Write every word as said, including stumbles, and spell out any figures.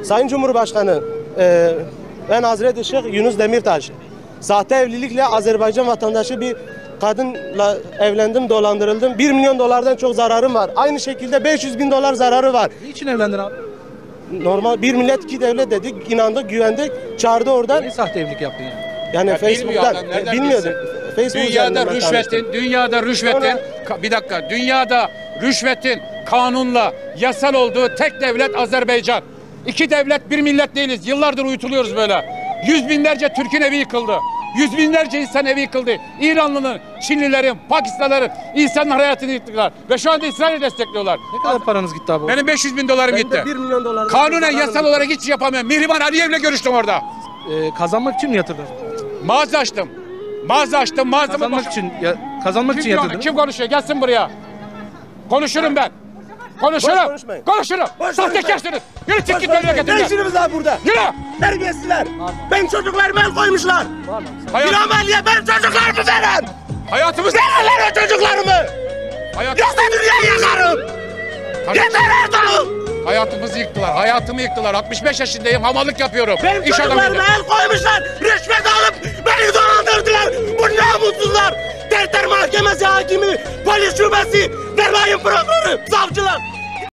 Sayın Cumhurbaşkanı, e, ben Hazreti Şeyh Yunus Demirtaş, sahte evlilikle Azerbaycan vatandaşı bir kadınla evlendim, dolandırıldım. bir milyon dolardan çok zararım var. Aynı şekilde beş yüz bin dolar zararı var. Niçin evlendin abi? Normal bir millet iki devlet dedik, inandık, güvendik, çağırdı oradan. Niye sahte evlilik yaptın yani? Yani Ya Facebook'tan, bilmiyor adam, nereden bilmiyordum. Facebook Dünyada üzerinden ben rüşvetin, tanıştım. dünyada rüşvetin, Sonra- ka- bir dakika, dünyada rüşvetin kanunla yasal olduğu tek devlet Azerbaycan. İki devlet, bir millet değiliz. Yıllardır uyutuluyoruz böyle. Yüz binlerce Türk'ün evi yıkıldı. Yüz binlerce insan evi yıkıldı. İranlıların, Çinlilerin, Pakistanlıların insanın hayatını yıktılar. Ve şu anda İsrail'i destekliyorlar. Ne kadar paranız gitti abi? Benim beş yüz bin dolarım Ben de gitti. bir milyon dolardan Kanunen zararım yasal var. olarak hiç yapamıyorum. Mihriban Aliyev'le görüştüm orada. Ee, kazanmak için mi yatırdın? Mağaza açtım. Mağaza açtım. Mağazamı Kazanmak boş- için ya, kazanmak için Kim, yatırdın. kim konuşuyor? Gelsin buraya. Konuşurum ben. Konuşurum. Boş konuşmayın. Konuşurum. Boş Sahtekarsınız. Yürü çık git Ne memleketimden. işiniz var burada? Yürü. Terbiyesizler. Ben çocuklarıma el koymuşlar. Hayat, Bir ameliye ben çocuklarımı veren. hayatımız... Verin o çocuklarımı. Hayat, Yoksa dünyayı yakarım. Yeter Erdoğan. hayatımızı yıktılar. Hayatımı yıktılar. altmış beş yaşındayım. Hamallık yapıyorum. Benim İş çocuklarıma adamıydım. el koymuşlar. Rüşvet alıp beni dolandırdılar. Bu namussuzlar. Terter mahkemesi hakimi, polis şubesi, dermayın prokurörü, savcılar.